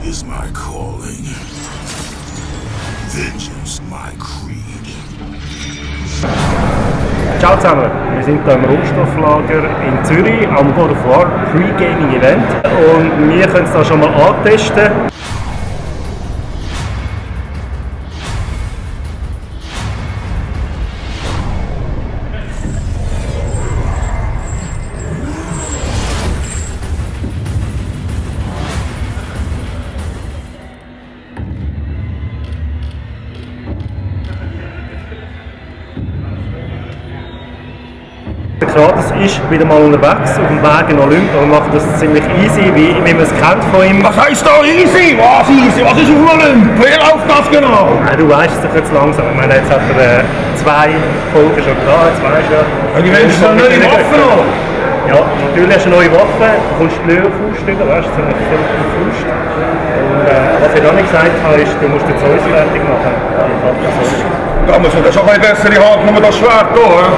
is my calling. Vengeance my creed. Ciao zusammen, wir sind hier im Rohstofflager in Zürich am God of War Pre-Gaming Event und wir können es da schon mal antesten. Kratos ist wieder mal unterwegs auf dem Weg in Olymp und macht das ziemlich easy, wie man es kennt von ihm. Was heißt da easy? Was easy? Was ist auf dem Olymp? Wer läuft das genau? Du weißt es doch jetzt langsam. Ich meine, jetzt hat er 2 Folgen schon gehabt, jetzt weisst du ja. Die Menschen haben neue Waffen noch. Ja, natürlich hast du eine neue Waffe, du kommst die Löwenfaust über, weißt du, so eine verrückte Faust. Und was ich noch nicht gesagt habe, ist, du musst den Zeus fertig machen. Da muss man schon eine bessere Hand, nur das Schwert hier.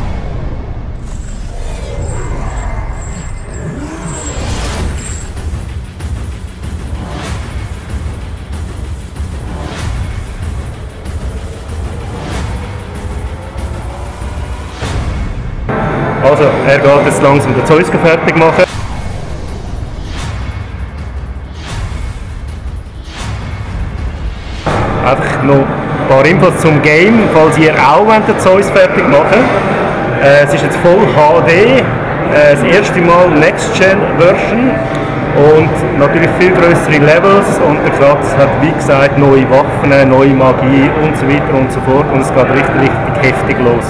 Also, er geht jetzt langsam den Zeus fertig machen. Einfach noch ein paar Infos zum Game, falls ihr auch den Zeus fertig machen wollt. Es ist jetzt voll HD, das erste Mal Next-Gen-Version und natürlich viel größere Levels und der Kratos hat wie gesagt neue Waffen, neue Magie und so weiter und so fort und es geht richtig heftig los.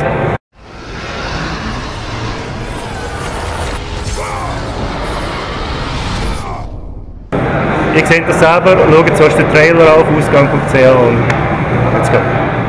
Ihr seht das selber, schaut zuerst den Trailer auf, ausgang.ch und let's go.